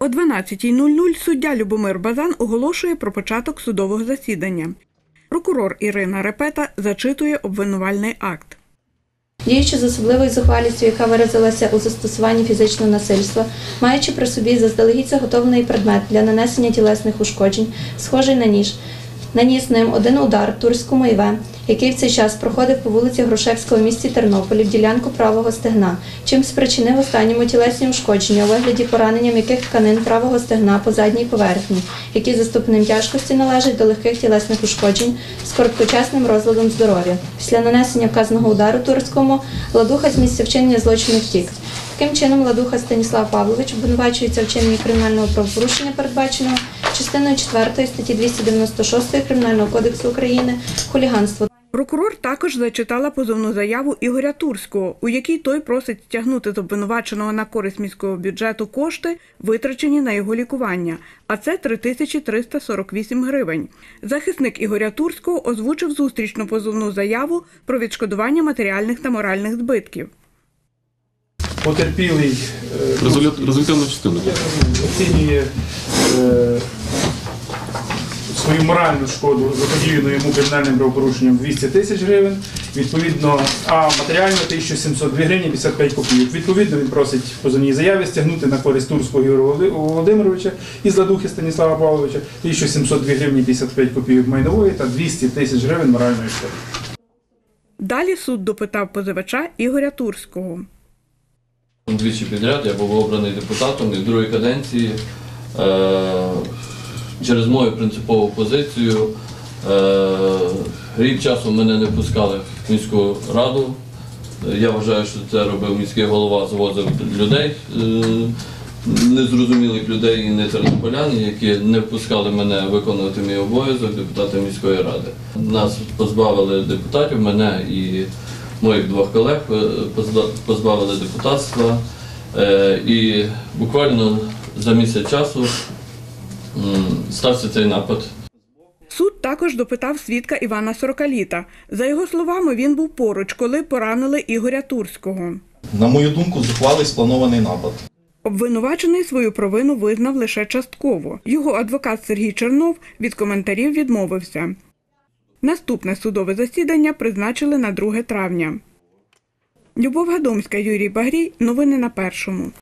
О 12:00 суддя Любомир Базан оголошує про початок судового засідання. Прокурор Ірина Репета зачитує обвинувальний акт. Діючи з особливою зухвалістю, яка виразилася у застосуванні фізичного насильства, маючи при собі заздалегідь заготовлений предмет для нанесення тілесних ушкоджень, схожий на ніж, наніс ним один удар Турському І.В., який в цей час проходив по вулиці Грушевського в місті Тернополі в ділянку правого стегна, чим спричинив останньому тілесні ушкодження у вигляді поранення м'яких тканин правого стегна по задній поверхні, які за ступенем тяжкості належать до легких тілесних ушкоджень з короткочасним розладом здоров'я. Після нанесення вказаного удару Турському Ладуха з місця вчинення злочину втік. Таким чином, Ладуха Станіслав Павлович обвинувачується в вчиненні кримінального правопорушення, передбаченого частиною 4 статті 296 Кримінального кодексу України «Хуліганство». Прокурор також зачитала позовну заяву Ігоря Турського, у якій той просить стягнути з обвинуваченого на користь міського бюджету кошти, витрачені на його лікування, а це 3348 гривень. Захисник Ігоря Турського озвучив зустрічну позовну заяву про відшкодування матеріальних та моральних збитків. Потерпілий результативну частину оцінює свою моральну шкоду заподіяну йому кримінальним правопорушенням 200 тисяч гривень, відповідно, а матеріально 1702 гривні 55 копійок. Відповідно, він просить в позовній заяві стягнути на користь Турського Ігоря Володимировича із Ладухи Станіслава Павловича 1702 гривні 55 копійок майнової та 200 тисяч гривень моральної шкоди. Далі суд допитав позивача Ігоря Турського. Двічі підряд я був обраний депутатом і в другій каденції через мою принципову позицію рік часу мене не пускали в міську раду. Я вважаю, що це робив міський голова, звозив людей, незрозумілих людей і не тернополян, які не впускали мене виконувати мій обов'язок депутата міської ради. Нас позбавили депутатів, мене і моїх двох колег позбавили депутатства, і буквально за місяць часу стався цей напад. Суд також допитав свідка Івана Сорокаліта. За його словами, він був поруч, коли поранили Ігоря Турського. На мою думку, зухвалий спланований напад. Обвинувачений свою провину визнав лише частково. Його адвокат Сергій Чернов від коментарів відмовився. Наступне судове засідання призначили на 2 травня. Любов Гадомська, Юрій Багрій. Новини на Першому.